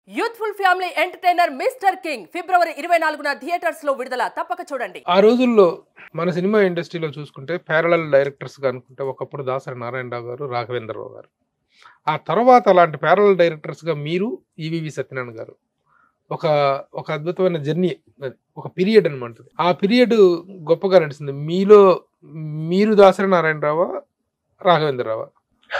Youthful family entertainer mister king ఫిబ్రవరి 24న theatres లో విడుదల తప్పక చూడండి. ఆ రోజుల్లో మన సినిమా ఇండస్ట్రీలో చూసుకుంటే ప్యారలల్ డైరెక్టర్స్ గా అనుకుంటే ఒకప్పుడు దాసరి నారాయణరావు గారు, రాఘవేంద్రరావు గారు. ఆ తర్వాత అలాంటి ప్యారలల్ డైరెక్టర్స్ గా మీరు ఈవీవి సత్యనారాయణ గారు ఒక ఒక అద్భుతమైన జర్నీ, ఒక పీరియడ్ అనమాట. ఆ పీరియడ్ గొప్పగా నడిచింది. మీరు దాసరి నారాయణరావా, రాఘవేంద్రరావా?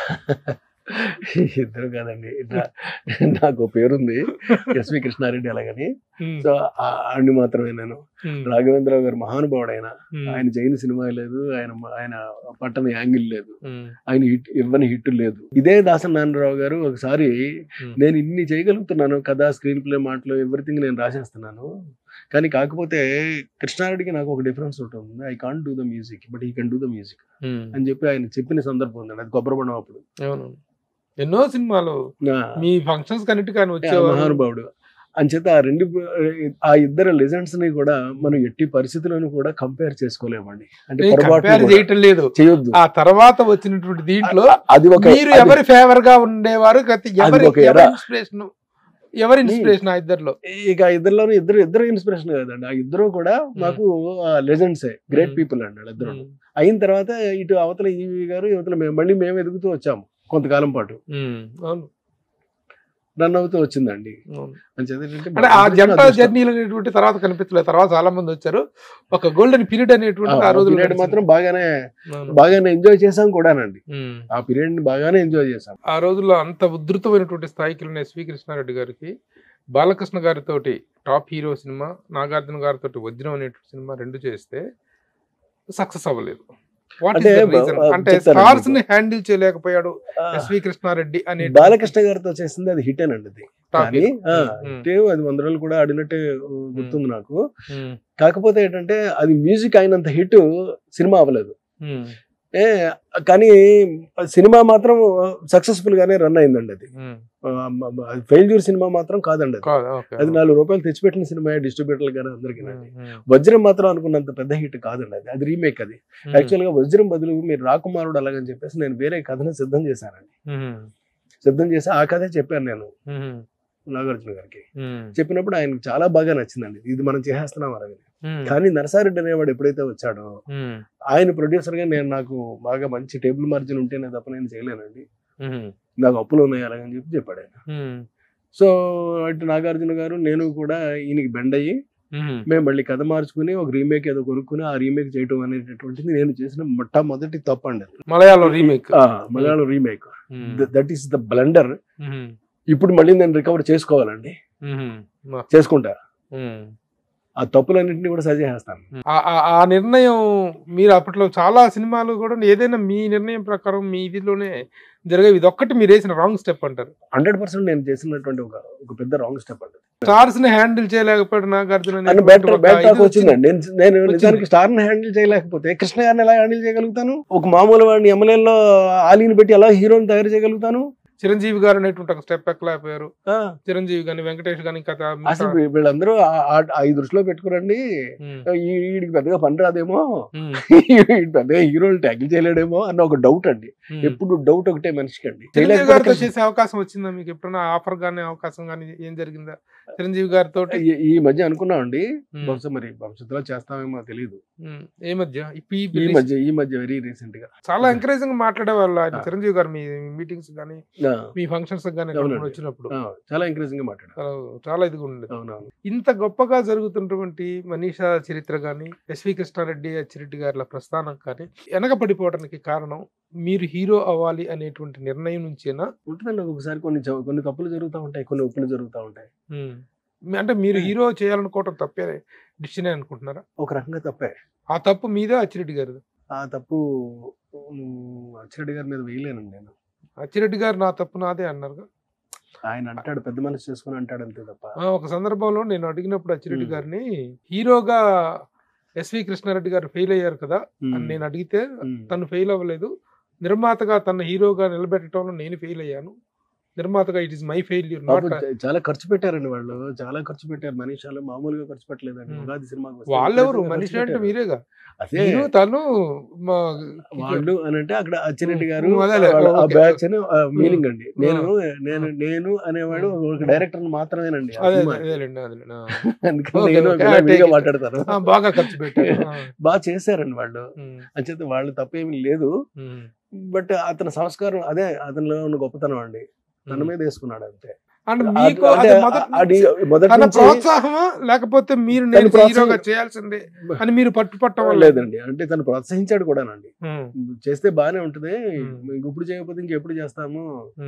ఇద్దరు కాదండి. నాకు పేరుంది ఎస్వి కృష్ణారెడ్డి అలాగని. సో ఆడిని మాత్రమే నేను. రాఘవేంద్రరావు గారు మహానుభావుడు. ఆయన జైన్ సినిమా లేదు, ఆయన పట్టణ యాంగిల్ లేదు, ఆయన ఇవ్వని హిట్ లేదు. ఇదే దాసరి నారాయణరావు గారు ఒకసారి నేను ఇన్ని చేయగలుగుతున్నాను కదా, స్క్రీన్ ప్లే, మాటలు, ఎవ్రీథింగ్ నేను రాసేస్తున్నాను, కానీ కాకపోతే కృష్ణారెడ్డికి నాకు ఒక డిఫరెన్స్ ఉంటుంది. I can't do the music but he can do the music అని చెప్పి ఆయన చెప్పిన సందర్భం ఉందండి. అది కొబ్బరిబండం అప్పుడు. ఎన్నో సినిమాలు మీ ఫంక్షన్స్ కన్నిటి కానీ వచ్చే మహానుభావుడు. అంచేత ఆ ఇద్దరు లెజెండ్స్ ని కూడా మనం ఎట్టి పరిస్థితులను కూడా కంపేర్ చేసుకోలేమండి. అంటే చేయటం లేదు, చేయొద్దు. ఆ తర్వాత వచ్చినటువంటి దీంట్లో అది ఒక ఎవరి ఫేవర్ గా ఉండేవారు, ఎవరి ఇన్స్పిరేషన్? ఆ ఇద్దరులో ఇక ఇద్దరులోనూ ఇద్దరు ఇన్స్పిరేషన్ కదండి. ఆ ఇద్దరు కూడా మాకు లెజెండ్సే, గ్రేట్ పీపుల్ అండి ఇద్దరు. అయిన తర్వాత ఇటు అవతల ఈవి గారు, యువతల మళ్ళీ మేము ఎదుగుతూ వచ్చాము కొంతకాలం పాటు. రన్ అవుతూ వచ్చిందండి. ఆ జంట జర్నీలు అనేటువంటి తర్వాత కనిపించలేదు. తర్వాత చాలా మంది వచ్చారు. ఒక గోల్డెన్ పీరియడ్ అనేటువంటి ఆ రోజు మాత్రం బాగానే ఎంజాయ్ చేసాం కూడానండి. ఆ పీరియడ్ ని బాగానే ఎంజాయ్ చేసాం. ఆ రోజుల్లో అంత ఉధృతమైనటువంటి స్థాయికి ఉన్న ఎస్వి కృష్ణారెడ్డి గారికి బాలకృష్ణ గారితో టాప్ హీరో సినిమా, నాగార్జున గారితో వజ్రం అనేటువంటి సినిమా రెండు చేస్తే సక్సెస్ అవ్వలేదు. అంటే స్టార్స్ ని హ్యాండిల్ చేయలేకపోయాడు ఎస్వి కృష్ణారెడ్డి అనే. బాలకృష్ణ గారితో చేసింది అది హిట్ అనండి. అది కానీ అది 100 రోజులు కూడా ఆడినట్టే గుర్తుంది నాకు. కాకపోతే ఏంటంటే అది మ్యూజిక్ అయినంత హిట్ సినిమా అవ్వలేదు. కానీ సినిమా మాత్రం సక్సెస్ఫుల్ గానే రన్ అయిందండి. అది ఫెయిల్యూర్ సినిమా మాత్రం కాదండి. అది 4 రూపాయలు తెచ్చిపెట్టిన సినిమా డిస్ట్రిబ్యూటర్లు గానీ అందరికీ. వజ్రం మాత్రం అనుకున్నంత పెద్ద హిట్ కాదండి. అది రీమేక్. అది యాక్చువల్ గా వజ్రం బదులు మీరు రాకుమారుడు అలాగని చెప్పేసి నేను వేరే కథను సిద్ధం చేశానండి. సిద్ధం చేసి ఆ కథే చెప్పాను నేను నాగార్జున గారికి. చెప్పినప్పుడు ఆయనకు చాలా బాగా నచ్చిందండి. ఇది మనం చేసేస్తున్నాం అలాగే. కానీ నరసారెడ్డి అనేవాడు ఎప్పుడైతే వచ్చాడో ఆయన ప్రొడ్యూసర్ గా నాకు బాగా మంచి టేబుల్ మార్జిన్ ఉంటేనే తప్ప నేను చేయలేనండి, నాకు అప్పులు ఉన్నాయి అలాగని చెప్పాడు ఆయన. సో అటు నాగార్జున గారు నేను కూడా ఈయనకి బెండ్ అయ్యి మేము మళ్ళీ కథ మార్చుకుని ఒక రీమేక్ ఏదో కొనుక్కుని ఆ రీమేక్ చేయటం అనేటటువంటిది నేను చేసిన మొట్టమొదటి తప్పండి. Malayalam remake that is the blunder. ఇప్పుడు మళ్ళీ నేను రికవర్ చేసుకోవాలండి, చేసుకుంటా. ఆ తప్పులన్నింటినీ కూడా సరి చేస్తాను. ఆ నిర్ణయం మీరు అప్పట్లో చాలా సినిమాలు కూడా ఏదైనా మీ నిర్ణయం ప్రకారం మీ ఇదిలోనే జరిగే, ఇది ఒక్కటి మీరు వేసిన రాంగ్ స్టెప్ అంటారు? 100% నేను చేసినటువంటి ఒక పెద్ద రాంగ్ స్టెప్ అంటారు. స్టార్స్ ని హ్యాండిల్ చేయలేకపోయాడు నాగార్జున వచ్చిందండి. నేను నిజానికి స్టార్ ని హ్యాండిల్ చేయలేకపోతే కృష్ణ గారిని ఎలా హ్యాండిల్ చేయగలుగుతాను? ఒక మామూలు వాడిని ఎమ్మెల్యేలో ఆలీని పెట్టి ఎలా హీరోని తయారు చేయగలుగుతాను? చిరంజీవి గారు అనేటువంటి ఒక స్టెప్ ఎక్కలేకపోయారు. చిరంజీవి గాని, వెంకటేష్ గాని, అసలు వీళ్ళందరూ ఈ దృష్టిలో పెట్టుకురండి, వీడికి పెద్దగా పని రాదేమో, పెద్దగా హీరోలు ట్యాకిల్ చేయలేడేమో అన్న ఒక డౌట్ అండి. ఎప్పుడు డౌట్ ఒకటే మనిషికి అండి. చిరంజీవి గారితో చేసే అవకాశం వచ్చిందా మీకు ఎప్పుడైనా? ఆఫర్ గానీ అవకాశం గానీ ఏం జరిగిందా చిరంజీవి గారితో? ఈ మధ్య అనుకున్నామండి, బహుశా మరి భవిష్యత్తులో చేస్తామేమో తెలియదు. ఈ మధ్య వెరీ రీసెంట్ గా చాలా ఎంకరేజింగ్ మాట్లాడేవాళ్ళు ఆయన చిరంజీవి గారు. మీ మీటింగ్స్ గానీ మీ ఫంక్షన్స్ గానీ వచ్చినప్పుడు చాలా ఎంకరేజింగ్ గా మాట్లాడారు. చాలా ఇదిగా ఉండేది. ఇంత గొప్పగా జరుగుతున్నటువంటి మనీషా చరిత్ర గానీ, ఎస్వి కృష్ణారెడ్డి, అచ్చిరెడ్డి గారి ప్రస్థానం కానీ వెనక పడిపోవడానికి కారణం మీరు హీరో అవ్వాలి అనేటువంటి నిర్ణయం నుంచేనా? ఉంటుందండి. ఒకసారి కొన్ని తప్పులు జరుగుతూ ఉంటాయి, కొన్ని ఒప్పులు జరుగుతూ ఉంటాయి. అంటే మీరు హీరో చేయాలనుకోవటం తప్పే డిసిషన్ అనుకుంటున్నారా? ఒక రకంగా తప్పే. ఆ తప్పు మీద అచ్చిరెడ్డి గారు? ఆ తప్పు అచ్చిరెడ్డి గారి మీద వేయలేనండి నేను. అచ్చిరెడ్డి గారు నా తప్పు నాదే అన్నారు. ఆయన అంటాడు, పెద్ద మనసు చేసుకుని అంటాడు అంతే తప్ప. ఒక సందర్భంలో నేను అడిగినప్పుడు అచ్చిరెడ్డి గారిని, హీరోగా ఎస్వి కృష్ణారెడ్డి గారు ఫెయిల్ అయ్యారు కదా అని నేను అడిగితే, తను ఫెయిల్ అవ్వలేదు, నిర్మాతగా తన హీరోగా నిలబెట్టడంలో నేను ఫెయిల్ అయ్యాను, నిర్మాతగా ఇట్ ఇస్ మై ఫెయిల్యూర్ పాపం చాలా ఖర్చు పెట్టారండి వాళ్ళు, చాలా ఖర్చు పెట్టారు. మనీషాలు మామూలుగా ఖర్చు పెట్టలేదండి. ఉగాది సినిమాకి వస్తే వాళ్ళెవరు విపరీతంగా మనిషి ఖర్చు అంటే పెట్టారు. మీరేగా, అదే మీరు తను వాళ్ళు అని అంటే అక్కడ అచ్చిరెడ్డి గారు అదేలే, వాళ్ళ ఆ ఓకే, బ్యాచ్ అని మీనింగ్ అండి. నేను ఆ. నేను నేను అనేవాడు ఒక డైరెక్టర్ మాత్రమేనండి ఆ అదే సినిమాకి. అదేలేండి అదేలేండి. అందుకని ఓకే, నేను ఓకే, ఇలా విడిగా take it. మాట్లాడతాను. బాగా ఖర్చు పెట్టారు. బాగా చేశారండి వాళ్ళు. అంచేత వాళ్ళు తప్పేమీ లేదు. బట్ అతని సంస్కారం అదే అతనిలో ఉన్న గొప్పతనం అండి. తన మీద వేసుకున్నాడు అంతే. అంటే మీకు అంటే అది మొదటి తన నుంచి ప్రోత్సాహమా లేకపోతే మీరు నేను హీరోగా చేయాల్సిందే అని మీరు పట్టుపట్టడం లేదండి. అంటే తను ప్రోత్సహించాడు కూడానండి. చేస్తే బానే ఉంటది, ఇప్పుడు చేయకపోతే ఇంకెప్పుడు చేస్తాము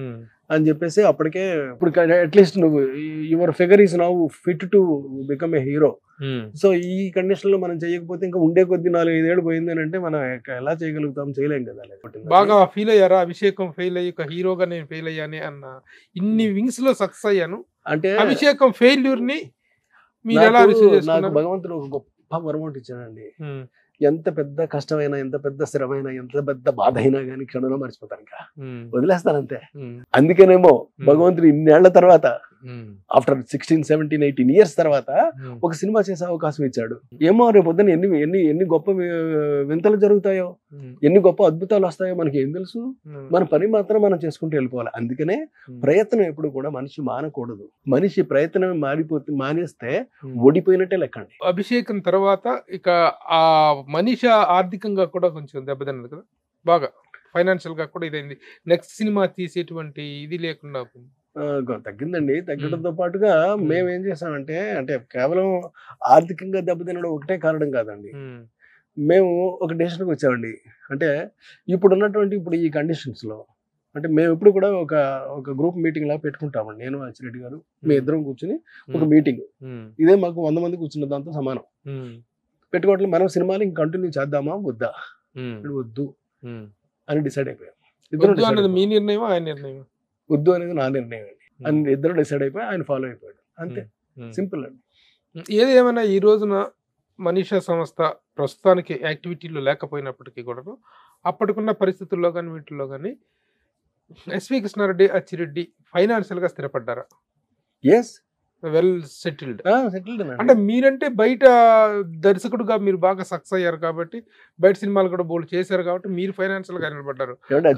అని చెప్పేసి అప్పటికే ఇప్పుడు అట్లీస్ట్ నువ్వు your figure is now fit to become a hero. So ఈ కండిషన్ లో మనం చేయకపోతే ఇంకా ఉండే కొద్ది 4-5 ఏళ్ళు పోయింది అని అంటే మనం ఎలా చేయగలుగుతాం, చేయలేం కదా. బాగా ఫీల్ అయ్యారా అభిషేకం ఫెయిల్ అయ్యి ఒక హీరోగా నేను ఫెయిల్ అయ్యానే అన్న ఇన్ని వింగ్స్ లో సక్సెస్ అయ్యాను అంటే అభిషేకం ఫెయిల్యూర్ ని మీరు ఎలా రిసీవ్ నాకు చేసుకున్నారు? భగవంతుడు ఒక గొప్ప వరం ఒకటి ఇచ్చాడండి. ఎంత పెద్ద కష్టమైనా, ఎంత పెద్ద శ్రమైనా, ఎంత పెద్ద బాధ అయినా కానీ క్షణంలో మర్చిపోతాను, ఇంకా వదిలేస్తానంతే. అందుకేనేమో భగవంతుడు ఇన్నేళ్ల తర్వాత ఆఫ్టర్ 16, 17, 18 years తర్వాత ఒక సినిమా చేసే అవకాశం ఇచ్చాడు. ఏమో రేపు పొద్దున ఎన్ని ఎన్ని ఎన్ని గొప్ప వింతలు జరుగుతాయో, ఎన్ని గొప్ప అద్భుతాలు వస్తాయో మనకి ఏం తెలుసు. మన పని మాత్రం మనం చేసుకుంటూ వెళ్ళిపోవాలి. అందుకనే ప్రయత్నం ఎప్పుడు కూడా మనిషి మానకూడదు. మనిషి ప్రయత్నం మానేస్తే ఓడిపోయినట్టే లెక్కండి. అభిషేకం తర్వాత ఇక ఆ మనిషి ఆర్థికంగా కూడా కొంచెం దెబ్బతిన్నది కదా, బాగా ఫైనాన్షియల్ గా కూడా ఇదైంది. నెక్స్ట్ సినిమా తీసేటువంటి ఇది లేకుండా తగ్గిందండి. తగ్గడంతో పాటుగా మేము ఏం చేసామంటే, అంటే కేవలం ఆర్థికంగా దెబ్బతినడం ఒకటే కారణం కాదండి. మేము ఒక డెసిషన్కి వచ్చామండి. అంటే ఇప్పుడు ఈ కండిషన్స్ లో అంటే మేము ఎప్పుడు కూడా ఒక గ్రూప్ మీటింగ్ లాగా పెట్టుకుంటామండి. నేను అచ్చిరెడ్డి గారు మీ ఇద్దరం కూర్చుని ఒక మీటింగ్, ఇదే మాకు 100 మంది కూర్చున్న దాంతో సమానం పెట్టుకోవట్లేదు. మనం సినిమాని కంటిన్యూ చేద్దామా వద్దా, వద్దు అని డిసైడ్ అయిపోయాం. మీ నిర్ణయం ఆయన నిర్ణయం? వద్దు అనేది నా నిర్ణయం అండి. అని ఇద్దరు డిసైడ్ అయిపోయి ఆయన ఫాలో అయిపోయాడు, అంతే. సింపుల్ అండి. ఏది ఏమైనా ఈ రోజున మనీషా సంస్థ ప్రస్తుతానికి యాక్టివిటీలో లేకపోయినప్పటికీ కూడా అప్పటికున్న పరిస్థితుల్లో కానీ వీటిల్లో కానీ ఎస్వి కృష్ణారెడ్డి, అచ్చిరెడ్డి ఫైనాన్షియల్ గా స్థిరపడ్డారా? Yes, well settled. సెటిల్డ్ అంటే మీరంటే బయట దర్శకుడుగా మీరు బాగా సక్సెస్ అయ్యారు కాబట్టి, బయట సినిమాలు కూడా బోల్డ్ చేశారు కాబట్టి మీరు ఫైనాన్షియల్ గా నిలబడ్డారు.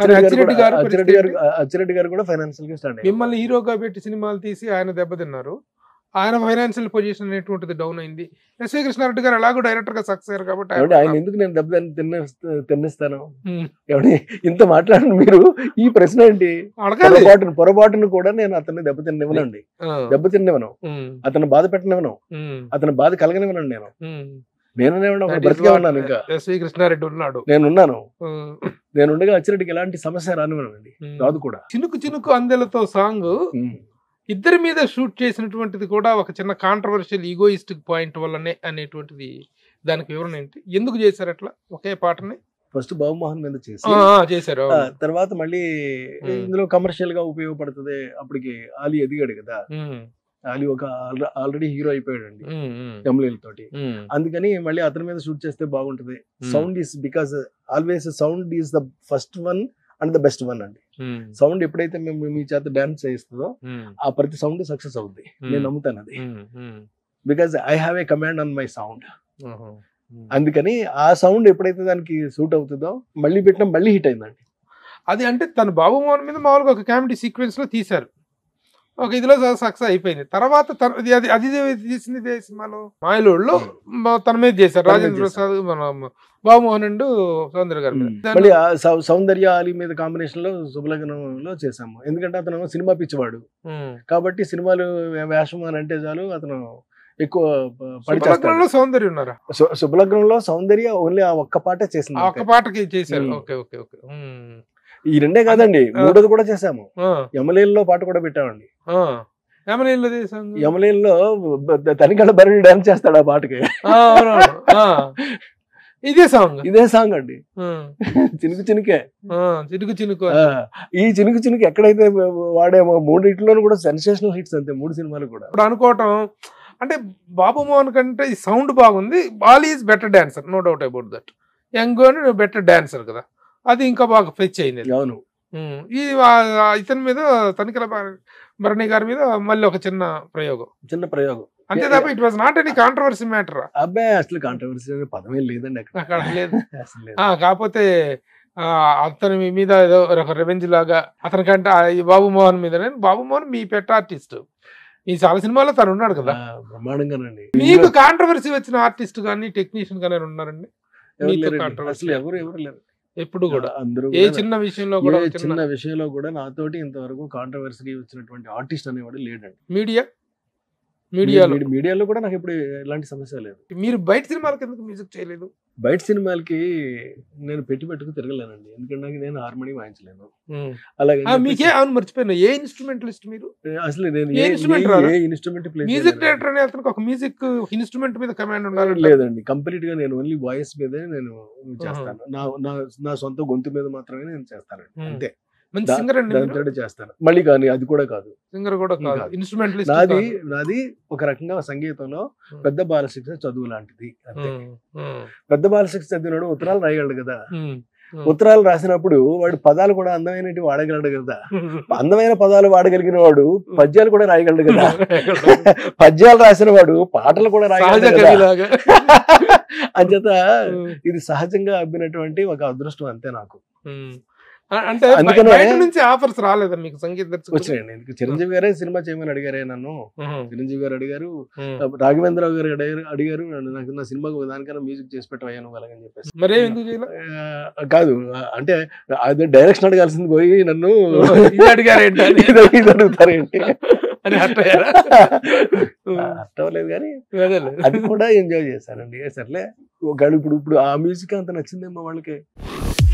అచ్చిరెడ్డి గారు కూడా ఫైనాన్షియల్ గా స్టాండ్. మిమ్మల్ని హీరోగా పెట్టి సినిమాలు తీసి ఆయన దెబ్బతిన్నారు. ఆయన ఫైనాన్షియల్ పొజిషన్ అనేటువంటిది డౌన్ అయింది. ఎస్వి కృష్ణారెడ్డి గారు అలాగూ డైరెక్టర్ గా సక్సెస్ అయ్యారు కాబట్టి ఆయన ఎందుకు నేను దెబ్బ తిన్నిస్తాను? ఇంత మాట్లాడండి మీరు. ఈ ప్రశ్న ఏంటి? పొరపాటును కూడా నేను అతన్ని దెబ్బతిన్నివ్వనండి, దెబ్బతిన్నివ్వను, అతను బాధ పెట్టనివ్వను, అతను బాధ కలగనివ్వనండి. నేను బ్రతికే ఉన్నాను, ఇంకా ఎస్వి కృష్ణారెడ్డి ఉన్నాడు, నేనున్నాను. నేనుండగా అచ్చిరెడ్డికి ఎలాంటి సమస్య రానివ్వనండి, రాదు కూడా. చినుకు చినుకు అందెలతో సాంగ్ ఇద్దరి మీద షూట్ చేసినటువంటిది కూడా ఒక చిన్న కాంట్రవర్షియల్ ఈగోయిస్టిక్ పాయింట్ వల్లనే అనేటువంటిది, దానికి వివరణ ఏంటి? ఎందుకు చేశారు అట్లా ఒకే పాటని? ఫస్ట్ బాబుమోహన్ మీద చేశారు, తర్వాత మళ్ళీ ఇందులో కమర్షియల్ గా ఉపయోగపడుతుంది. అప్పటికి ఆలీ ఎదిగాడు కదా, ఆలీ ఒక ఆల్రెడీ హీరో అయిపోయాడండి ఎమ్మెల్యేల తోటి. అందుకని మళ్ళీ అతని మీద షూట్ చేస్తే బాగుంటది. Sound is because always sound is the first one and the best one అండి. సౌండ్ ఎప్పుడైతే మేము మీ చేత డాన్స్ చేస్తుందో ఆ ప్రతి సౌండ్ సక్సెస్ అవుతుంది, నేను నమ్ముతాను అది. Because I have a command on my sound. అందుకని ఆ సౌండ్ ఎప్పుడైతే దానికి సూట్ అవుతుందో మళ్ళీ పెట్టినా మళ్ళీ హిట్ అయిందండి అది. అంటే తను బాబుమోహన్ మీద మామూలుగా ఒక కామెడీ సీక్వెన్స్ లో తీశారు, ఒక ఇదిలో సక్సెస్ అయిపోయింది. తర్వాత అది తీసింది సినిమాలో మాయలోళ్ళు తన మీద చేశారు, రాజేంద్ర ప్రసాద్, మన బాబుమోహన్ అండ్ సౌందర్య గారి మీద. మళ్ళీ సౌందర్య ఆలీ మీద కాంబినేషన్ లో శుభలగ్నంలో చేసాము. ఎందుకంటే అతను సినిమా పిచ్చివాడు కాబట్టి సినిమాలు వేషం అని అంటే చాలు అతను ఎక్కువ పడిచేస్తాడు. సౌందర్య ఉన్నారా? శుభలగ్నంలో సౌందర్య ఓన్లీ ఆ ఒక్క పాటే చేసింది, ఒక్క పాటకి చేశారు. Okay okay okay. ఈ రెండే కాదండి, మూడోది కూడా చేసాము. యమలేల్లో పాట కూడా పెట్టామండి. యమలేల్లో తనికడ బరి డాన్స్ చేస్తాడు ఆ పాటకి. ఇదే సాంగ్ అండి, చినుకు చినుకే. ఈ చినుకు చినుకు ఎక్కడైతే వాడేమో మూడింటిలోనూ కూడా సెన్సేషనల్ హిట్స్ అంతే, 3 సినిమాలు కూడా. ఇప్పుడు అనుకోవటం అంటే బాబుమోహన్ కంటే ఈ సౌండ్ బాగుంది, Ali is better dancer, no doubt about that. Young better dancer కదా, అది ఇంకా బాగా ఫెచ్ అయింది. అవును, ఇతని మీద తనిఖీల భరణి గారి మీద మళ్ళీ ఒక చిన్న ప్రయోగం అంతే తప్ప it was not any controversy matter. అబ్బాయి అసలు కాంట్రవర్సీ పదమే లేదండి అక్కడ లేదు. కాకపోతే అతని మీద ఏదో ఒక రెవెంజ్ లాగా అతనికంటే బాబు మోహన్ మీద, బాబు మోహన్ మీ పెద్ద ఆర్టిస్ట్, ఈ చాలా సినిమాలో తను ఉన్నాడు కదా బ్రహ్మాండంగానండి. మీకు కాంట్రవర్సీ వచ్చిన ఆర్టిస్ట్ కానీ టెక్నీషియన్ కానీ ఉన్నారండి? అసలు ఎవరు లేరు ఎప్పుడు కూడా అందరూ ఏ చిన్న విషయంలో కూడా చిన్న విషయంలో కూడా నాతోటి ఇంతవరకు కాంట్రవర్సీ వచ్చినటువంటి ఆర్టిస్ట్ అనేవాడు లేడండి. మీడియాలో కూడా నాకు ఇప్పుడు ఎలాంటి సమస్య లేదు. మీరు బయట సినిమాలకు ఎందుకు మ్యూజిక్ చేయలేదు? బయట సినిమాలకి నేను పెట్టుకు తిరగలేనండి, ఎందుకంటే నేను హార్మోనియం వాయించలేను. అలాగే మర్చిపోయినా, ఏ ఇన్స్ట్రుమెంటలిస్ట్ మీరు? అసలు నేను ఏ ఇన్స్ట్రుమెంట్ మ్యూజిక్ డైరెక్టర్ అనే అతనికి ఒక మ్యూజిక్ ఇన్స్ట్రుమెంట్ మీద కమాండ్ ఉండాలి? లేదండి, కంప్లీట్ గా నేను ఓన్లీ వాయిస్ మీదే నేను చేస్తాను. నా సొంత గొంతు మీద మాత్రమే నేను చేస్తానండి, అంతే. మంచి సింగర్ అండి చేస్తాను మళ్ళీ, కానీ అది కూడా కాదు, సింగర్ కూడా కాదు, ఇన్స్ట్రుమెంటలిస్ట్. నాది ఒక రకంగా సంగీతంలో పెద్ద బాలశిక్ష చదువు లాంటిది, అంతే. పెద్ద బాలశిక్ష చదివినాడు ఉత్తరాలు రాయగలడు కదా, ఉత్తరాలు రాసినప్పుడు వాడు పదాలు కూడా అందమైనవి వాడగలడు కదా, అందమైన పదాలు వాడగలిగిన వాడు పద్యాలు కూడా రాయగలడు కదా, పద్యాలు రాసిన వాడు పాటలు కూడా రాయగలడు కదా. అంచేత ఇది సహజంగా అబ్బినటువంటి ఒక అదృష్టం, అంతే నాకు. అంటే నుంచి ఆఫర్స్ రాలేదా మీకు సంగీత దర్శకులు? వచ్చినాయండి. చిరంజీవి గారే సినిమా చేయమని అడిగారే నన్ను, చిరంజీవి గారు అడిగారు, రాఘవేంద్రరావు గారు అడిగారు నాకు నా సినిమాకు దానికన్నా మ్యూజిక్ చేసి పెట్టవయ్యాను అలాగని చెప్పేసి. మరే ఎందుకు కాదు అంటే అది డైరెక్షన్ అడగాల్సింది పోయి నన్ను అడిగారేంటి అడుగుతారేంటి అని అర్థవలేదు, కానీ అది కూడా ఎంజాయ్ చేశానండి. సర్లే ఇప్పుడు ఆ మ్యూజిక్ అంత నచ్చిందేమో వాళ్ళకి.